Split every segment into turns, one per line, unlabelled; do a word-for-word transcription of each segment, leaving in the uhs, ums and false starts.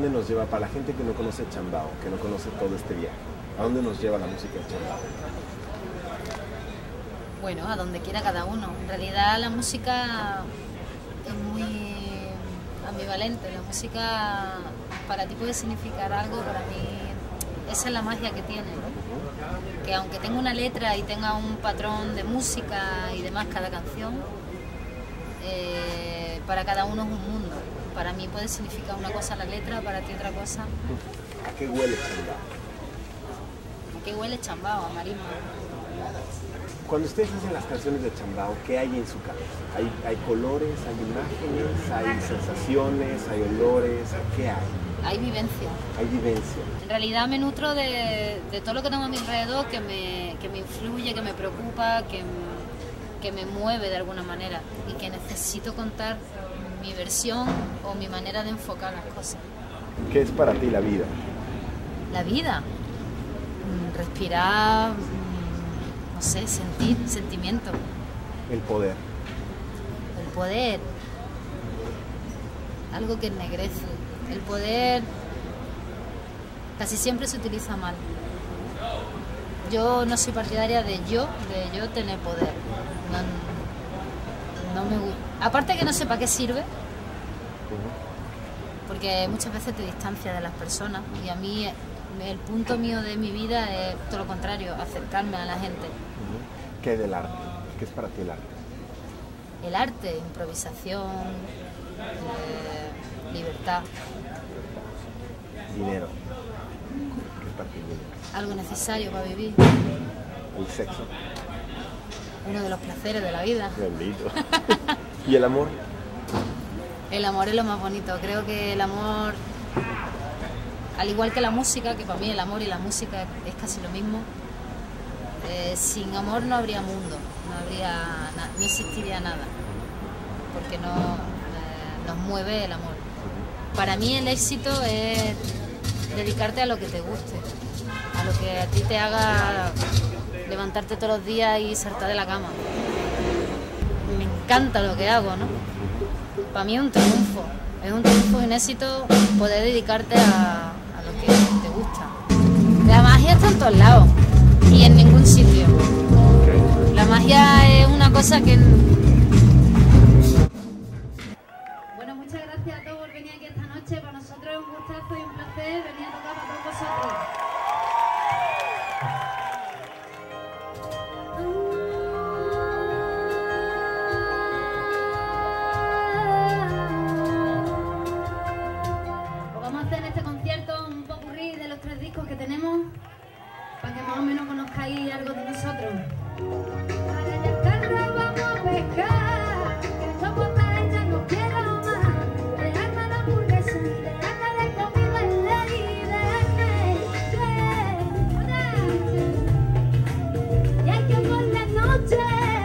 dónde nos lleva, para la gente que no conoce Chambao, que no conoce todo este viaje? ¿A dónde nos lleva la música de Chambao?
Bueno, a donde quiera cada uno. En realidad la música es muy ambivalente. La música para ti puede significar algo, para mí esa es la magia que tiene, ¿no? Que aunque tenga una letra y tenga un patrón de música y demás cada canción, eh, para cada uno es un mundo. Para mí puede significar una cosa la letra, para ti otra cosa.
¿A qué huele Chambao?
¿A qué huele Chambao? A marisma.
Cuando ustedes hacen las canciones de Chambao, ¿qué hay en su cabeza? ¿Hay, hay colores, hay imágenes, hay sensaciones, hay olores? ¿Qué hay?
Hay vivencia.
Hay vivencia.
En realidad me nutro de, de todo lo que tengo a mi alrededor, que me, que me influye, que me preocupa, que, que me mueve de alguna manera y que necesito contar mi versión o mi manera de enfocar las cosas.
¿Qué es para ti la vida?
La vida. Respirar, no sé, sentir, sentimiento.
El poder.
El poder. Algo que ennegrece. El poder casi siempre se utiliza mal. Yo no soy partidaria de yo, de yo tener poder. No, no me gusta. Aparte que no sé para qué sirve, porque muchas veces te distancia de las personas y a mí el punto mío de mi vida es todo lo contrario, acercarme a la gente.
¿Qué es del arte? ¿Qué es para ti el arte?
El arte, improvisación, eh, libertad.
Dinero. ¿Qué es para ti el dinero?
Algo necesario para vivir.
El sexo.
Uno de los placeres de la vida.
Bendito. ¿Y el amor?
El amor es lo más bonito. Creo que el amor, al igual que la música, que para mí el amor y la música es casi lo mismo, eh, sin amor no habría mundo, no habría, no existiría nada, porque no eh, nos mueve el amor. Para mí el éxito es dedicarte a lo que te guste, a lo que a ti te haga levantarte todos los días y saltar de la cama. Me encanta lo que hago, ¿no? Para mí es un triunfo, es un triunfo y un éxito poder dedicarte a, a lo que te gusta. La magia está en todos lados y en ningún sitio. La magia es una cosa que... Bueno, muchas gracias a todos por venir aquí esta noche. Para nosotros es un gustazo y un placer venir a tocar para todos vosotros. Que tenemos para que más o menos conozcáis algo de nosotros. Para el carro vamos a pescar, que somos ella no quiero más, dejarme la hamburguesa y dejarme de comida en la vida. Y hay que por la noche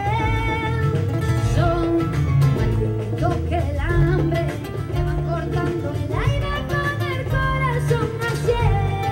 son malditos que el hambre me va cortando el aire con el corazón naciente.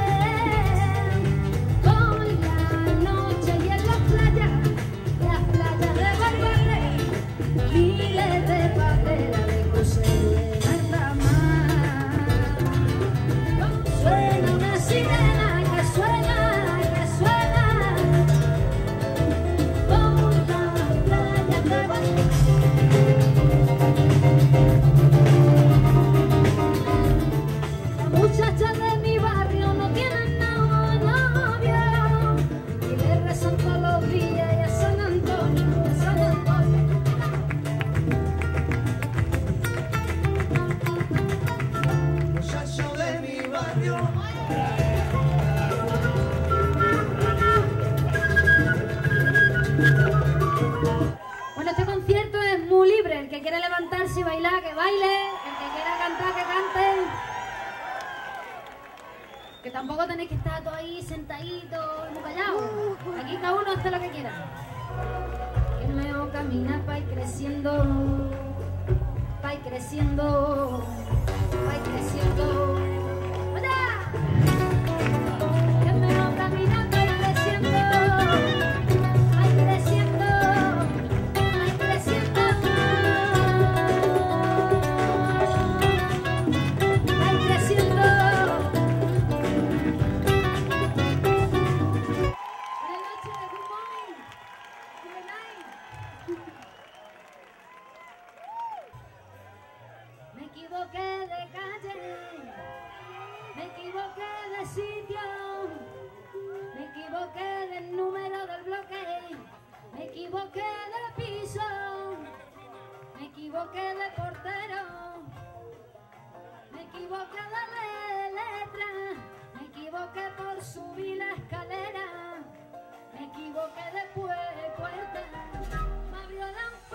Bueno, este concierto es muy libre. El que quiera levantarse y bailar, que baile. El que quiera cantar, que cante. Que tampoco tenéis que estar todos ahí sentaditos y muy callados. Aquí cada uno hace lo que quiera. Que mejor caminar para ir creciendo, para ir creciendo, para ir creciendo. Que mejor caminar para ir creciendo. Creciendo. subí la escalera, me equivoqué de puerta, me abrió la